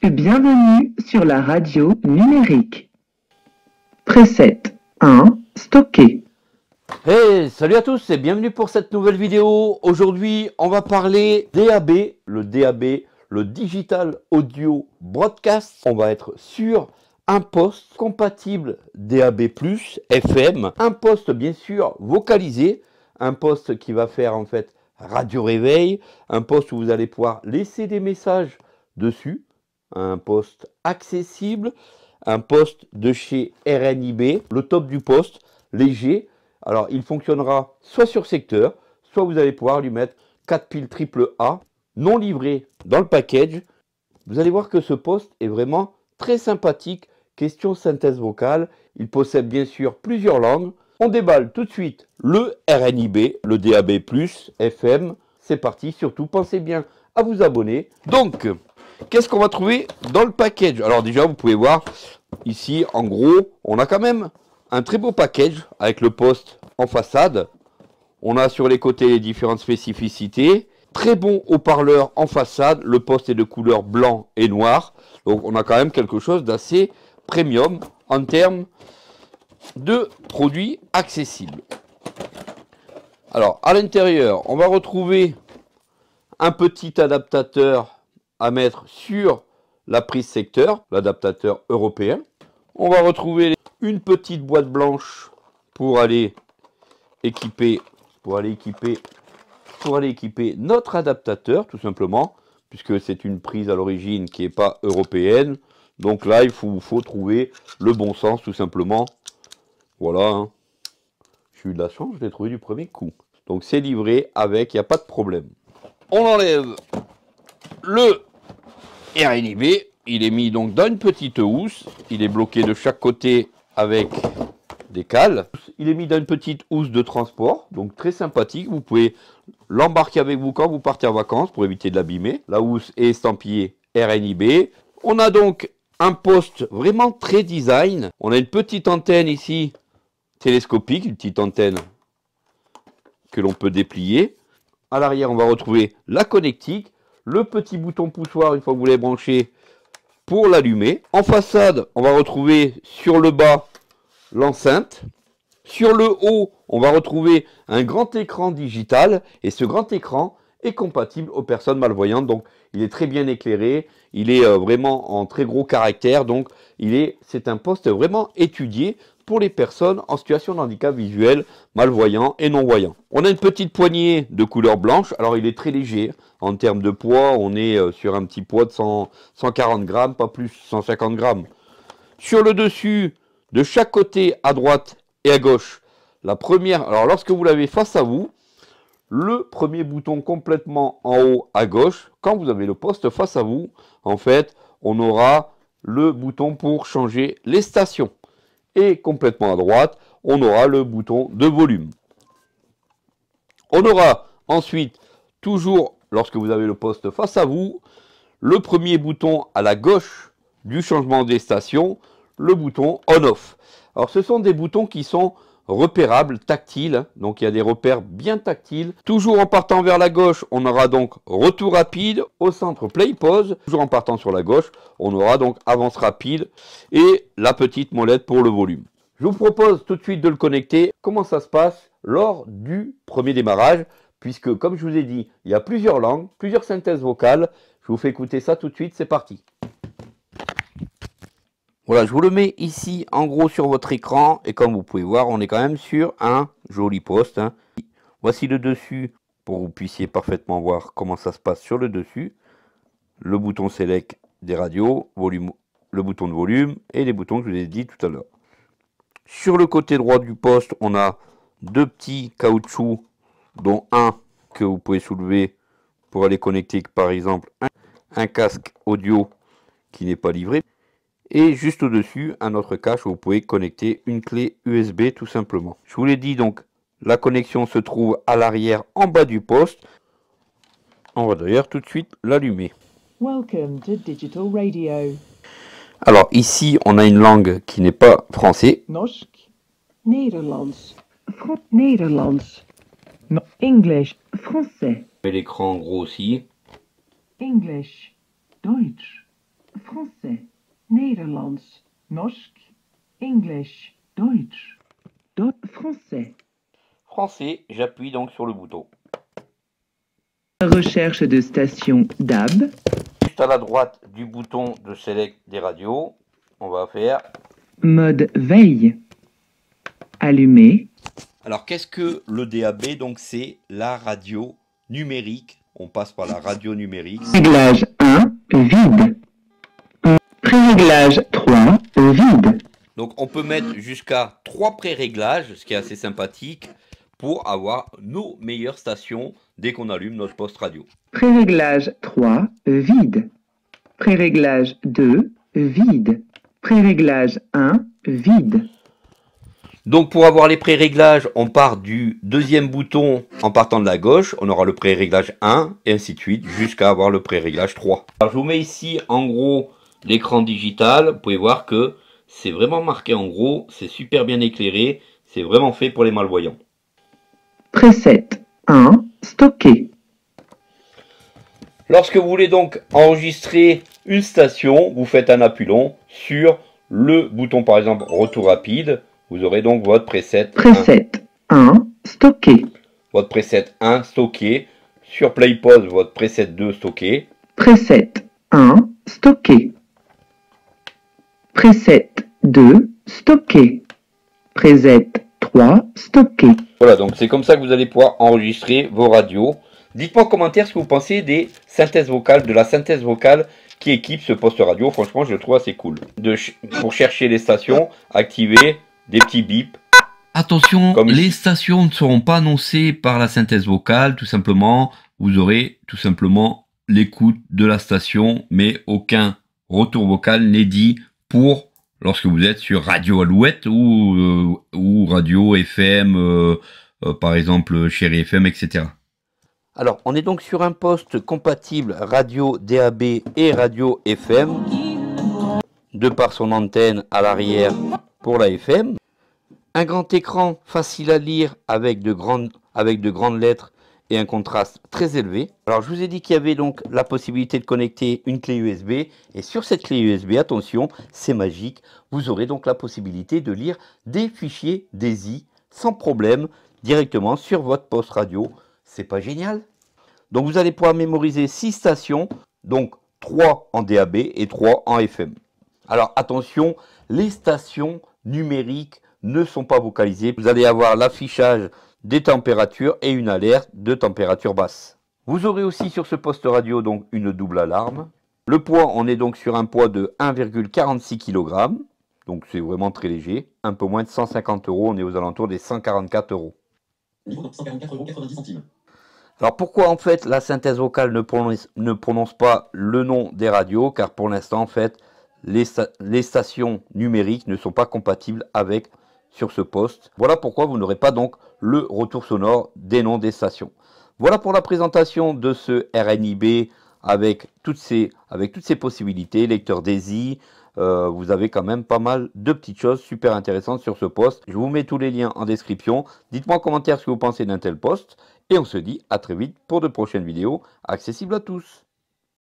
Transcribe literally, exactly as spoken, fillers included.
Bienvenue sur la radio numérique. Preset un, stocker. Hey, salut à tous et bienvenue pour cette nouvelle vidéo. Aujourd'hui, on va parler D A B, le D A B, le Digital Audio Broadcast. On va être sur un poste compatible D A B plus, F M, un poste bien sûr vocalisé, un poste qui va faire en fait radio réveil, un poste où vous allez pouvoir laisser des messages dessus, un poste accessible, un poste de chez R N I B, le top du poste, léger. Alors il fonctionnera soit sur secteur, soit vous allez pouvoir lui mettre quatre piles triple A, non livrées dans le package. Vous allez voir que ce poste est vraiment très sympathique, question synthèse vocale. Il possède bien sûr plusieurs langues. On déballe tout de suite le R N I B, le D A B plus, F M. C'est parti, surtout pensez bien à vous abonner. Donc, qu'est-ce qu'on va trouver dans le package? Alors déjà, vous pouvez voir ici, en gros, on a quand même un très beau package avec le poste en façade. On a sur les côtés les différentes spécificités. Très bon haut-parleur en façade. Le poste est de couleur blanc et noir. Donc on a quand même quelque chose d'assez premium en termes de produits accessibles. Alors à l'intérieur, on va retrouver un petit adaptateur à mettre sur la prise secteur, l'adaptateur européen. On va retrouver une petite boîte blanche pour aller équiper, pour aller équiper, pour aller équiper notre adaptateur, tout simplement, puisque c'est une prise à l'origine qui n'est pas européenne. Donc là, il faut, faut trouver le bon sens, tout simplement. Voilà. Hein. J'ai eu de la chance, je l'ai trouvé du premier coup. Donc c'est livré avec, il n'y a pas de problème. On enlève le R N I B. Il est mis donc dans une petite housse. Il est bloqué de chaque côté avec des cales. Il est mis dans une petite housse de transport, donc très sympathique. Vous pouvez l'embarquer avec vous quand vous partez en vacances pour éviter de l'abîmer. La housse est estampillée R N I B. On a donc un poste vraiment très design. On a une petite antenne ici télescopique, une petite antenne que l'on peut déplier. À l'arrière, on va retrouver la connectique, le petit bouton poussoir une fois que vous l'avez branché pour l'allumer. En façade, on va retrouver sur le bas l'enceinte. Sur le haut, on va retrouver un grand écran digital et ce grand écran est compatible aux personnes malvoyantes. Donc, il est très bien éclairé, il est euh, vraiment en très gros caractère. Donc, il est, c'est un poste vraiment étudié pour les personnes en situation de handicap visuel, malvoyants et non-voyants. On a une petite poignée de couleur blanche. Alors, il est très léger. En termes de poids, on est euh, sur un petit poids de cent, cent quarante grammes, pas plus, cent cinquante grammes. Sur le dessus, de chaque côté, à droite et à gauche, la première, alors lorsque vous l'avez face à vous, le premier bouton complètement en haut à gauche, quand vous avez le poste face à vous, en fait, on aura le bouton pour changer les stations. Et complètement à droite, on aura le bouton de volume. On aura ensuite, toujours lorsque vous avez le poste face à vous, le premier bouton à la gauche du changement des stations, le bouton on-off. Alors ce sont des boutons qui sont repérables, tactiles, donc il y a des repères bien tactiles. Toujours en partant vers la gauche, on aura donc retour rapide, au centre play pause. Toujours en partant sur la gauche, on aura donc avance rapide et la petite molette pour le volume. Je vous propose tout de suite de le connecter. Comment ça se passe lors du premier démarrage, puisque comme je vous ai dit, il y a plusieurs langues, plusieurs synthèses vocales. Je vous fais écouter ça tout de suite, c'est parti. Voilà, je vous le mets ici en gros sur votre écran et comme vous pouvez voir, on est quand même sur un joli poste. Hein. Voici le dessus pour que vous puissiez parfaitement voir comment ça se passe sur le dessus. Le bouton select des radios, volume, le bouton de volume et les boutons que je vous ai dit tout à l'heure. Sur le côté droit du poste, on a deux petits caoutchoucs, dont un que vous pouvez soulever pour aller connecter par exemple un, un casque audio qui n'est pas livré. Et juste au-dessus, un autre cache où vous pouvez connecter une clé U S B tout simplement. Je vous l'ai dit, donc la connexion se trouve à l'arrière en bas du poste. On va d'ailleurs tout de suite l'allumer. Welcome to Digital Radio. Alors ici, on a une langue qui n'est pas français. Norsk, Nederlands, Fran Nederlands, no English, français. L'écran grossit. English, Deutsch, Français, Nederlands, Norsk, English, Deutsch. Dot français. Français, j'appuie donc sur le bouton. Recherche de station D A B. Juste à la droite du bouton de Select des radios, on va faire... Mode veille. Allumé. Alors, qu'est-ce que le D A B? Donc, c'est la radio numérique. On passe par la radio numérique. Réglage un, vide. Préréglage trois, vide. Donc, on peut mettre jusqu'à trois pré-réglages, ce qui est assez sympathique, pour avoir nos meilleures stations dès qu'on allume notre poste radio. Préréglage trois, vide. Préréglage deux, vide. Préréglage un, vide. Donc pour avoir les pré-réglages, on part du deuxième bouton en partant de la gauche. On aura le pré-réglage un et ainsi de suite jusqu'à avoir le pré-réglage trois. Alors je vous mets ici en gros l'écran digital. Vous pouvez voir que c'est vraiment marqué en gros. C'est super bien éclairé. C'est vraiment fait pour les malvoyants. Preset un, stocké. Lorsque vous voulez donc enregistrer une station, vous faites un appui long sur le bouton par exemple retour rapide. Vous aurez donc votre preset Preset un, stocké. Votre preset un stocké. Sur Play Pause, votre preset deux stocké. Preset un, stocké. Preset deux, stocké. Preset trois, stocké. Voilà, donc c'est comme ça que vous allez pouvoir enregistrer vos radios. Dites-moi en commentaire ce que vous pensez des synthèses vocales, de la synthèse vocale qui équipe ce poste radio. Franchement, je le trouve assez cool. De ch pour chercher les stations, activer des petits bips. Attention, Comme les ici. stations ne seront pas annoncées par la synthèse vocale, tout simplement. Vous aurez tout simplement l'écoute de la station, mais aucun retour vocal n'est dit pour lorsque vous êtes sur Radio Alouette ou, euh, ou Radio F M, euh, euh, par exemple Chéri F M, et cetera. Alors, on est donc sur un poste compatible radio D A B et radio F M, de par son antenne à l'arrière pour la F M. Un grand écran facile à lire avec de grandes, avec de grandes lettres et un contraste très élevé. Alors, je vous ai dit qu'il y avait donc la possibilité de connecter une clé U S B. Et sur cette clé U S B, attention, c'est magique, vous aurez donc la possibilité de lire des fichiers D A I S I sans problème directement sur votre poste radio. C'est pas génial? Donc vous allez pouvoir mémoriser six stations, donc trois en D A B et trois en F M. Alors attention, les stations numériques ne sont pas vocalisées. Vous allez avoir l'affichage des températures et une alerte de température basse. Vous aurez aussi sur ce poste radio donc une double alarme. Le poids, on est donc sur un poids de un virgule quarante-six kilogrammes. Donc c'est vraiment très léger. Un peu moins de cent cinquante euros, on est aux alentours des cent quarante-quatre euros. Niveau cent quarante-quatre euros quatre-vingt-dix centimes. Alors pourquoi en fait la synthèse vocale ne prononce, ne prononce pas le nom des radios? Car pour l'instant en fait les, sta les stations numériques ne sont pas compatibles avec sur ce poste. Voilà pourquoi vous n'aurez pas donc le retour sonore des noms des stations. Voilà pour la présentation de ce R N I B avec toutes ces, avec toutes ces possibilités, lecteur D A I S I. Euh, vous avez quand même pas mal de petites choses super intéressantes sur ce poste. Je vous mets tous les liens en description. Dites-moi en commentaire ce que vous pensez d'un tel poste. Et on se dit à très vite pour de prochaines vidéos accessibles à tous.